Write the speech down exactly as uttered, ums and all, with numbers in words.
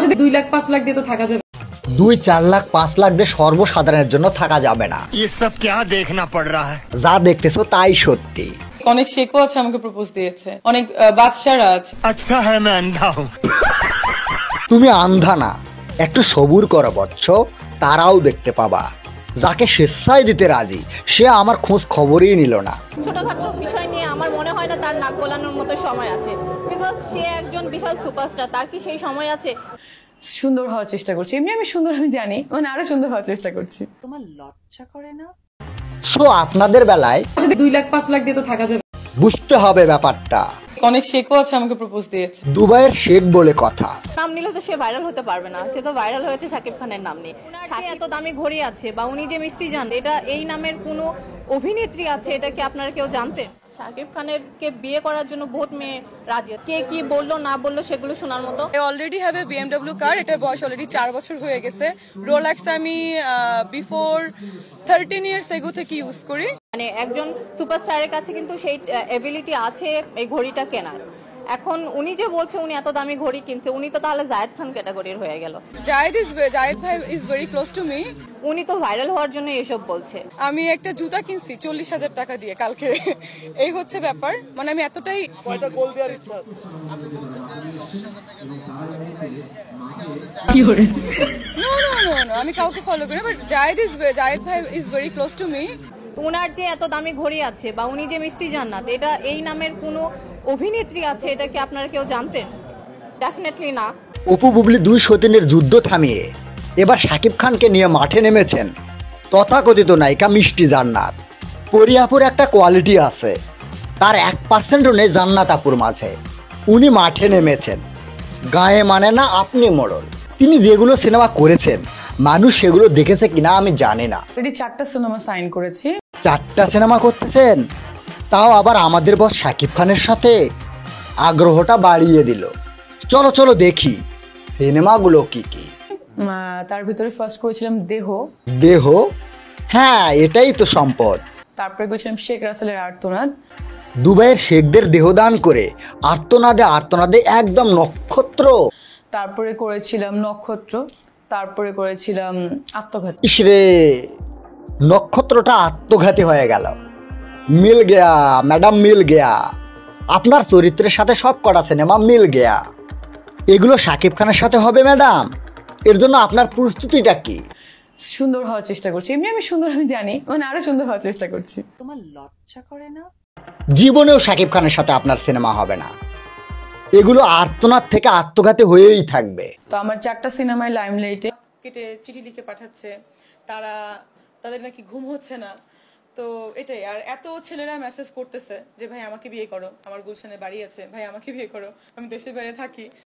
দুই লাখ পাঁচ লাখ দিয়ে তো থাকা যাবে। দুই চার লাখ পাঁচ লাখ দিয়ে সর্বসাধারণের জন্য থাকা যাবে না। ये सब क्या देखना पड़ रहा है? যা দেখতেছো তাই সত্যি। অনেক শেখও আছে আমাকে প্রপোজ দিয়েছে, অনেক বাদশারা আছে। अच्छा है मैं अंधा हूँ। তুমি আন্ধা না, একটু সবুর করো বচ্চ, তারাও দেখতে পাবা। যাকে স্বেচ্ছায় দিতে রাজি সে আমার খোঁজ খবরই নিল না। ছোটখাটো বিষয় নিয়ে আমার মনে হয় না তার নাক গলানোর মতো সময় আছে, বিকজ সে একজন বিশাল সুপারস্টার, তার কি সেই সময় আছে? সুন্দর হওয়ার চেষ্টা করছি, এমনি আমি সুন্দর, আমি জানি, মানে আরো সুন্দর হওয়ার চেষ্টা করছি। তোমার লজ্জা করে না? সো আপনাদের বেলায় দুই লাখ পাঁচ লাখ দিয়ে তো থাকা যাবে। বুঝতে হবে ব্যাপারটা। অনেক শেখও আছে আমাকে প্রপোজ দিয়েছে। দুবাইয়ের শেখ বলে কথা। নাম নিলে তো সে ভাইরাল হতে পারবে না, সে তো ভাইরাল হয়েছে শাকিব খানের নাম নিয়ে। সাকিব এত দামি ঘড়ি আছে বা উনি যে মিষ্টি জান, এটা এই নামের কোনো অভিনেত্রী আছে এটা কি আপনারা কেউ জানতেন? শাকিব খানের কে বিয়ে করার জন্য বহুত মেয়ে রাজি, কে কি বললো না বললো সেগুলো শোনার মতো। I already have a B M W car, এটার বয়স অলরেডি চার বছর হয়ে গেছে। রোলেক্স আমি বিফোর থার্টিন ইয়ার্স এগো থেকে ইউজ করি। মানে একজন সুপারস্টারের কাছে কিন্তু সেই এবিলিটি আছে এই ঘড়িটা কেনার। এখন উনি যে বলছে উনি এত দামি ঘড়ি কিনছে, উনি তো তাহলে জায়েদ খান ক্যাটাগরির হয়ে গেল। জায়েদ ইজ জায়েদ ভাই is very close to me. উনি তো ভাইরাল হওয়ার জন্য এসব বলছে। আমি একটা জুতা কিনছি চল্লিশ হাজার টাকা দিয়ে কালকে, এই হচ্ছে ব্যাপার। মানে আমি এতটাই কয়টা গোল দেওয়ার ইচ্ছা আছে। কি করে? নো নো নো নো আমি কাউকে ফলো করি, বাট জায়েদ ইজ জায়েদ ভাই is very close to me. উনার যে এত দামি ঘড়ি আছে বা উনি যে মিষ্টি জান্নাত, এটা এই নামের কোনো অভিনেত্রী আছে এটা কি আপনারা কেউ জানতেন? ডেফিনেটলি না। অপু বুবলি দুই সতীনের যুদ্ধ থামিয়ে এবার শাকিব খানকে নিয়ে মাঠে নেমেছেন তথাকথিত নায়িকা মিষ্টি জান্নাত। পরিয়াপুর একটা কোয়ালিটি আছে, তার এক পার্সেন্টও নেই জান্নাত আপুর মাঝে। উনি মাঠে নেমেছেন, গায়ে মানে না আপনি মোড়ল। তিনি যেগুলো সিনেমা করেছেন মানুষ সেগুলো দেখেছে কিনা আমি জানি না। অলরেডি চারটা সিনেমা সাইন করেছি। চারটা সিনেমা করতেছেন, তাও আবার আমাদের বস শাকিব খানের সাথে। আগ্রহটা বাড়িয়ে দিল। চলো চলো দেখি সিনেমাগুলো কি কি। তার ভিতরে ফার্স্ট করেছিলাম দেহ। দেহ, হ্যাঁ এটাই তো সম্পদ। তারপরে করেছিলাম শেখ রাসেলের আর্তনাদ। দুবাইয়ের শেখদের দেহদান করে আর্তনাদে আর্তনাদে একদম নক্ষত্র। তারপরে করেছিলাম নক্ষত্র। তারপরে করেছিলাম আত্মঘাতী। ইসরে, নক্ষত্রটা আত্মঘাতী হয়ে গেল। মিল গেয়া ম্যাডাম, মিল গেয়া। আপনার চরিত্রের সাথে সব কটা সিনেমা মিল গেয়া। এগুলো শাকিব খানের সাথে হবে ম্যাডাম, এর জন্য আপনার প্রস্তুতিটা কি? সুন্দর হওয়ার চেষ্টা করছি, এমনি আমি সুন্দর, আমি জানি, মানে আরো সুন্দর হওয়ার চেষ্টা করছি। তোমার লজ্জা করে না? জীবনেও শাকিব খানের সাথে আপনার সিনেমা হবে না। এগুলো আর্তনাদ থেকে আত্মঘাতী হয়েই থাকবে। তো আমার চারটা সিনেমায় লাইমলাইটে। কেটে চিঠি লিখে পাঠাচ্ছে, তারা তাদের নাকি ঘুম হচ্ছে না। তো এটাই। আর এত ছেলেরা মেসেজ করতেছে যে ভাই আমাকে বিয়ে করো, আমার গুলশানে বাড়ি আছে, ভাই আমাকে বিয়ে করো, আমি দেশের বাইরে থাকি।